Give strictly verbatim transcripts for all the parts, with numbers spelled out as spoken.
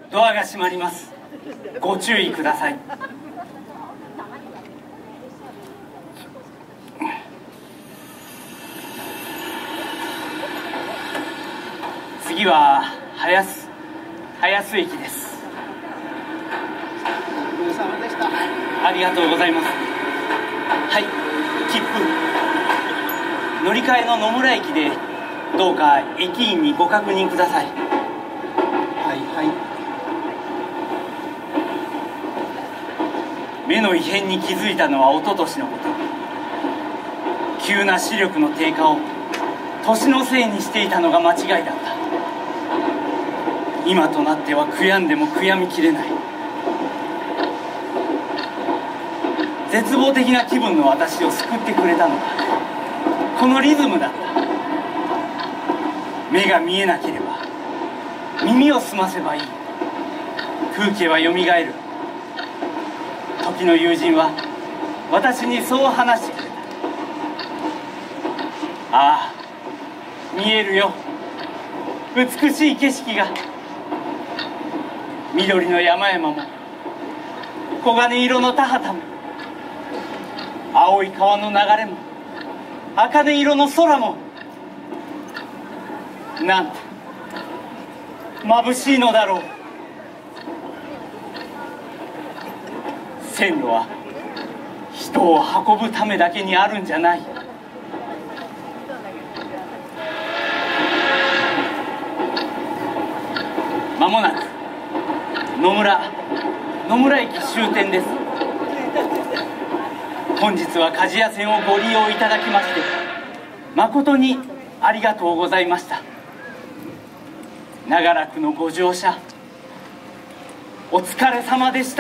ドアが閉まります。ご注意ください。次は早須早須駅です。 ご苦労様でした。 ありがとうございます。はい、切符。乗り換えの野村駅でどうか駅員にご確認ください。 はいはい。 目の異変に気づいたのは一昨年のこと。急な視力の低下を年のせいにしていたのが間違いだった。今となっては悔やんでも悔やみきれない。絶望的な気分の私を救ってくれたのはこのリズムだった。目が見えなければ耳を澄ませばいい。風景はよみがえる。時の友人は私にそう話してくれた。ああ、見えるよ、美しい景色が。緑の山々も黄金色の田畑も青い川の流れも茜色の空も、なんて眩しいのだろう。線路は人を運ぶためだけにあるんじゃない。まもなく野村野村駅終点です。本日は鍛冶屋線をご利用いただきまして誠にありがとうございました。長らくのご乗車お疲れ様でした。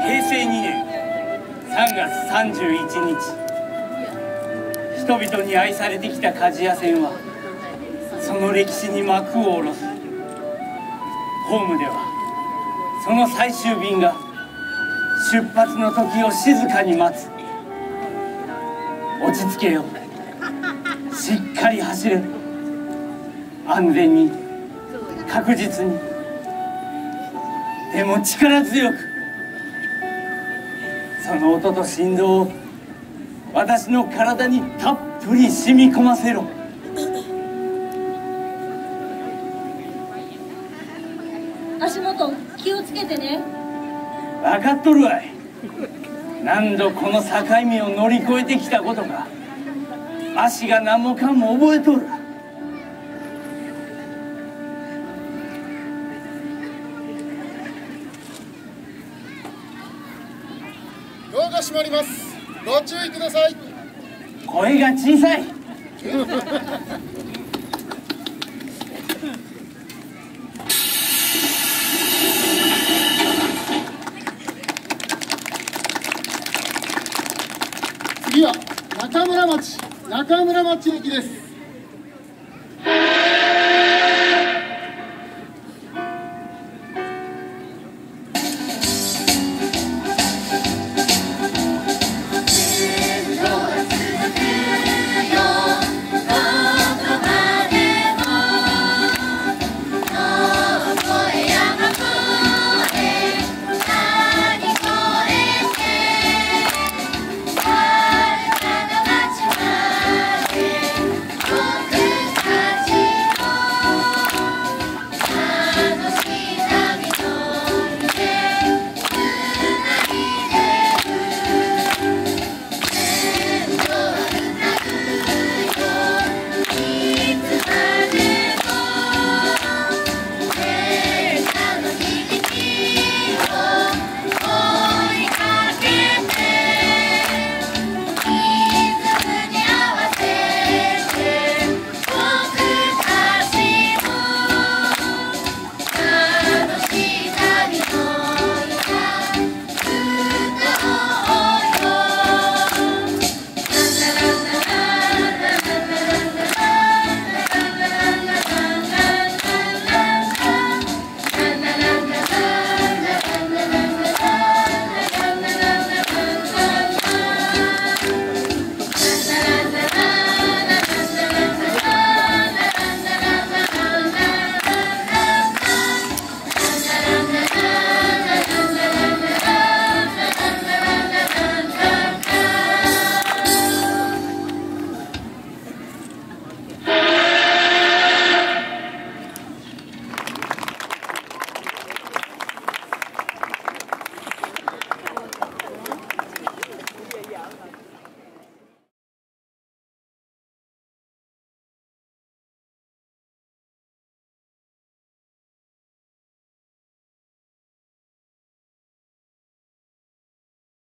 へいせいにねんさんがつさんじゅういちにち、人々に愛されてきた鍛冶屋線はその歴史に幕を下ろす。ホームではその最終便が出発の時を静かに待つ。落ち着けよ、しっかり走れ、安全に確実に、でも力強く、その音と振動を私の体にたっぷり染み込ませろ。 足元気をつけてね。 分かっとるわい。何度この境目を乗り越えてきたことか、足が何もかも覚えとる。 ドアが閉まります。ご注意ください。 声が小さい。 次は中村町中村町駅です。